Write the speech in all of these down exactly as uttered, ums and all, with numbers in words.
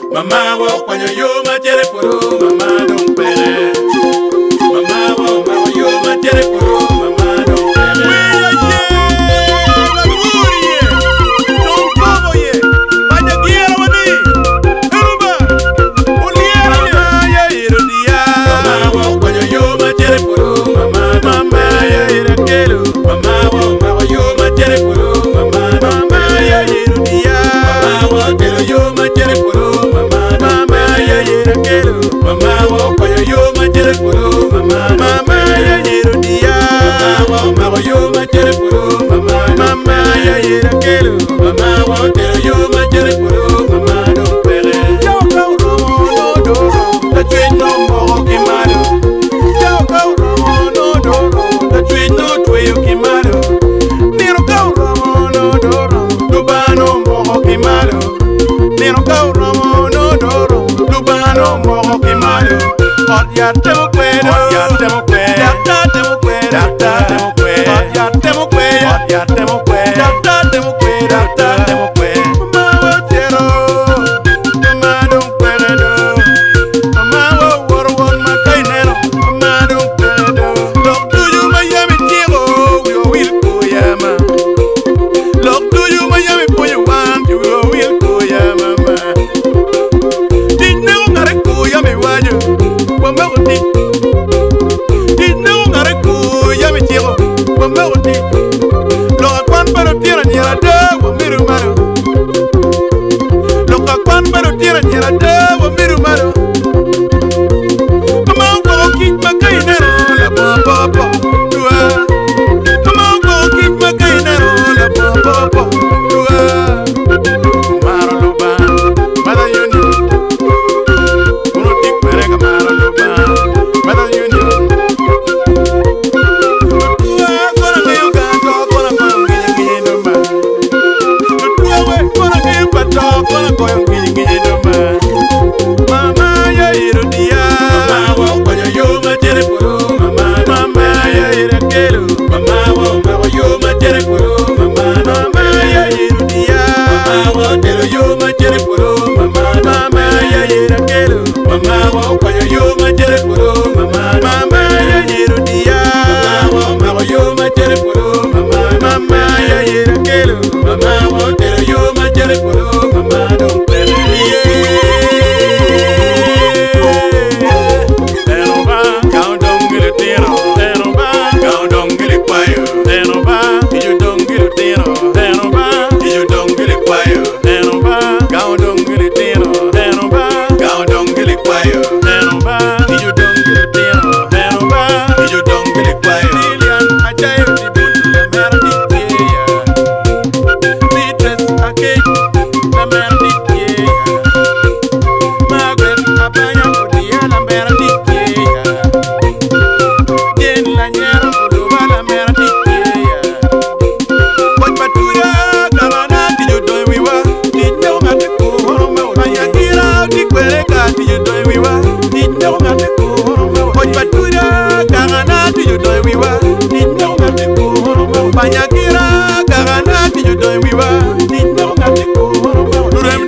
Mama wo kwanyo yo matere poro, mama don't pere. Mama wo mama yo matere poro, mama don't pere. Wea ye, la muri ye, don't bobo ye, banya gira wani, eruba, uliera ye. Mama ya irudia, mama wo kwanyo yo matere poro, mama mama ya irakelo. Mama wo mama yo matere poro, mama mama ya irudia, mama wo telo yo matere poro. Mama wo kwanyo yo matere poro, mama mama ya irudia, mama wo mama yo matere poro, mama mama ya irakelo, mama wo telo yo matere poro, mama don't pere. Yo go romo no doro, the twin no mo kimaro. Yo go romo no doro, the twin no twayo kimaro. Nero go romo no doro, lubano mo kimaro. Nero go romo no doro, lubano mo kimaro. Hot ya temo kwero, hot ya temo kwero, ya temo kwero, ya temo kwero, hot ya temo kwero, hot ya temo kwero, ya temo kwero, ya temo kwero. Mama wo tero, mama don't kwero do. Mama wo woro won makainero, mama don't kwero do. Look to you Miami tiro, we will go yama. Look to you Miami for you want, you will go yama. Didn't know ngare go yami waju. Wamauti, didn't ngare ku ya mi tiro. Wamauti, lo akwan pero tira nyera de wamiru maru. Lo akwan pero tira nyera de wamiru maru. Mama wo kit makainero la papa papa tua. Mama wo kit makainero la papa papa tua. Maro luba, mada yoni. Uno tik mereka maro luba. Mother Union. Tua kona kayo gato, kona pang gini-gini doma. Tua we kona kayo bato, kona kayo gini-gini doma. Mama ya irudia, mama wo kwanyo yo matere poro, mama mama ya irakelo, mama wo mama yo matere poro, mama mama ya irudia, mama wo telo yo matere poro, mama mama ya irakelo, mama wo kwanyo yo matere poro, mama mama ya irudia, mama wo mama yo matere poro, mama mama ya irakelo, mama wo telo yo matere poro, mama don't pere. Banyagira, Garana, you doing we were, didn't know that the cool,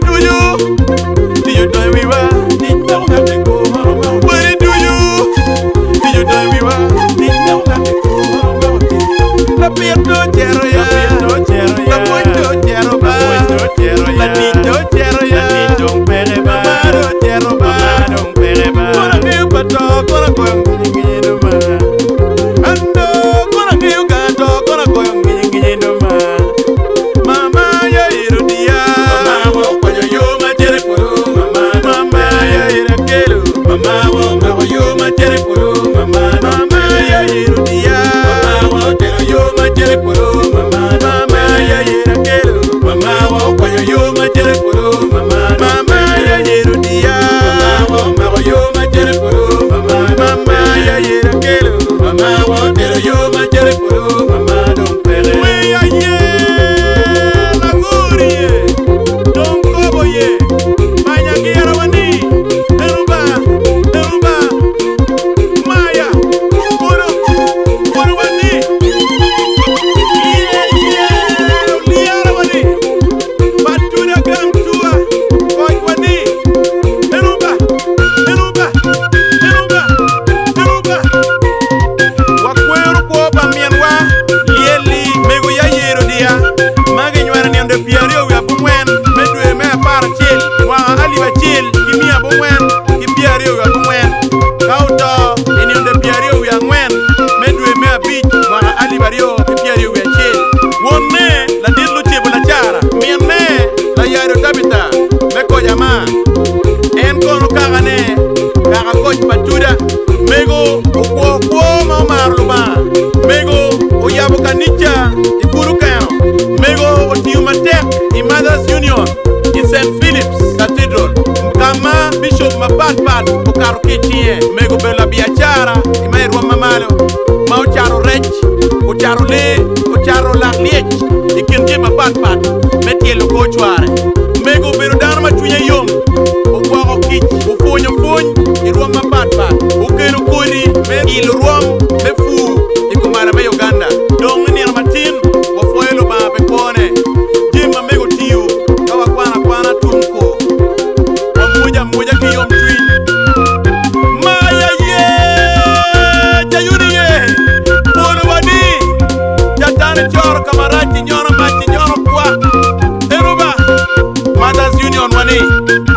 tunya yom o kwa kich o fonyo fony i ruom mapatpa o kero kodi me il ruom me fu i kumara me Uganda dong ni matin o foelo ba be kone jima me go tiu kawa kwana kwana tunko o muja muja ki yom twin maya ye jayuni ye bono wadi jatane chor kamarati nyoro machi nyoro kwa Eruba Mothers Union wani